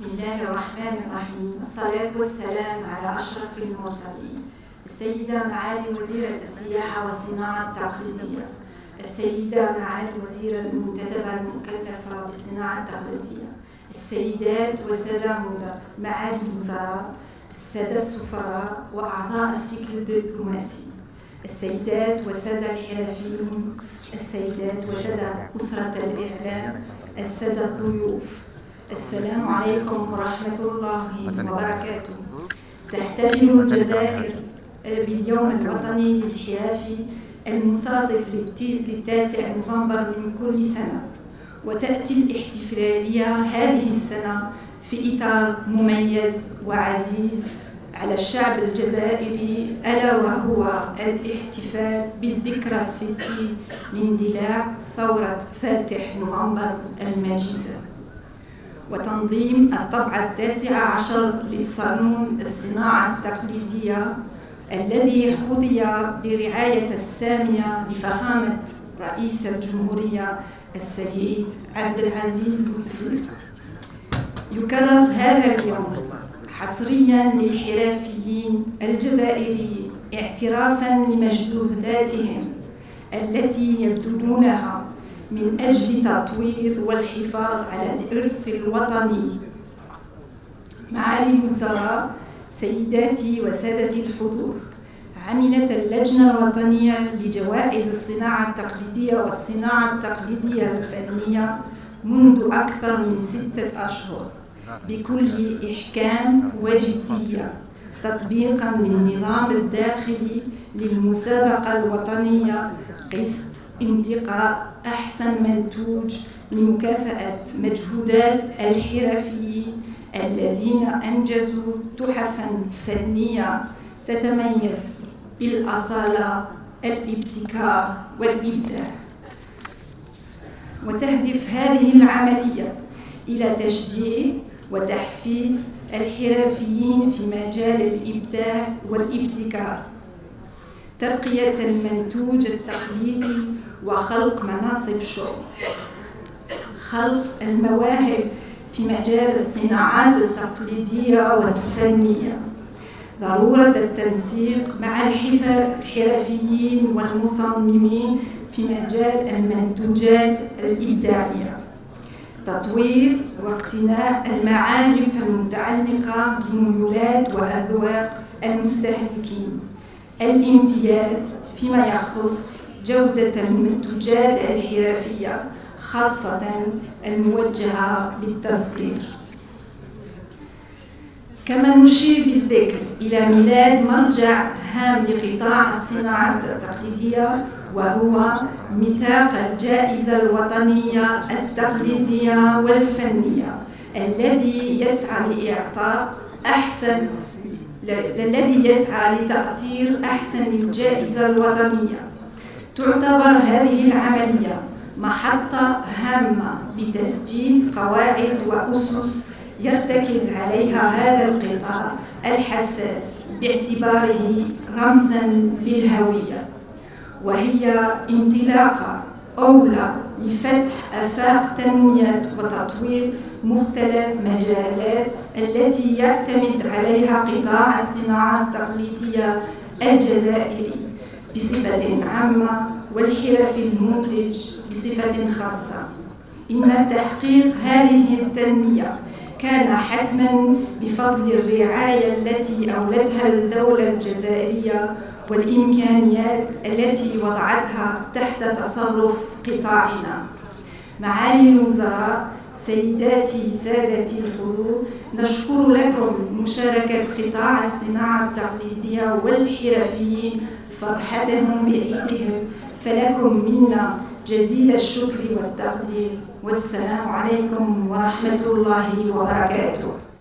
بسم الله الرحمن الرحيم. الصلاة والسلام على أشرف المرسلين، السيدة معالي وزيرة السياحة والصناعة التقليدية، السيدة معالي الوزيرة المنتدبة المكلفة بالصناعة التقليدية، السيدات والسادة معالي الوزراء، السادة السفراء وأعضاء السيكل الدبلوماسي، السيدات والسادة الحرفيون، السيدات وسادة أسرة الإعلام، السادة الضيوف، السلام عليكم ورحمة الله وبركاته. تحتفل الجزائر باليوم الوطني للحرف المصادف للتاسع نوفمبر من كل سنة، وتأتي الاحتفالية هذه السنة في إطار مميز وعزيز على الشعب الجزائري، ألا وهو الاحتفال بالذكرى 60 لاندلاع ثورة فاتح نوفمبر المجيدة، وتنظيم الطبعة 19 للصالون الصناعة التقليدية الذي حظي برعاية السامية لفخامة رئيس الجمهورية السيد عبد العزيز بوتفليقة. يكرس هذا اليوم حصريا للحرفيين الجزائريين اعترافا لمجهوداتهم التي يبذلونها من أجل تطوير والحفاظ على الإرث الوطني. معالي الوزراء، سيداتي وسادتي الحضور، عملت اللجنة الوطنية لجوائز الصناعة التقليدية والصناعة التقليدية الفنية منذ أكثر من 6 أشهر بكل إحكام وجدية، تطبيقا للنظام الداخلي للمسابقة الوطنية قسط انتقاء أحسن منتوج لمكافأة مجهودات الحرفيين الذين أنجزوا تحفاً فنية تتميز بالأصالة، الابتكار والإبداع. وتهدف هذه العملية إلى تشجيع وتحفيز الحرفيين في مجال الإبداع والابتكار، ترقية المنتوج التقليدي وخلق مناصب شغل، خلق المواهب في مجال الصناعات التقليدية والفنية، ضرورة التنسيق مع الحرفيين والمصممين في مجال المنتوجات الإبداعية، تطوير واقتناء المعارف المتعلقة بميولات وأذواق المستهلكين، الامتياز فيما يخص جودة المنتوجات الحرفية خاصة الموجهة للتصدير. كما نشير بالذكر إلى ميلاد مرجع هام لقطاع الصناعات التقليدية، وهو ميثاق الجائزة الوطنية التقليدية والفنية الذي يسعى لتأطير أحسن الجائزة الوطنية. تعتبر هذه العملية محطة هامة لتسجيل قواعد وأسس يرتكز عليها هذا القطاع الحساس باعتباره رمزاً للهوية، وهي انطلاقة أولى لفتح آفاق تنمية وتطوير مختلف مجالات التي يعتمد عليها قطاع الصناعة التقليدية الجزائري بصفة عامة والحرف المنتج بصفة خاصة. إن تحقيق هذه التنمية كان حتماً بفضل الرعاية التي أولتها الدولة الجزائرية والإمكانيات التي وضعتها تحت تصرف قطاعنا. معالي الوزراء، سيداتي سادتي الحضور، نشكر لكم مشاركة قطاع الصناعة التقليدية والحرفيين فرحتهم بعيدهم، فلكم منا جزيل الشكر والتقدير، والسلام عليكم ورحمة الله وبركاته.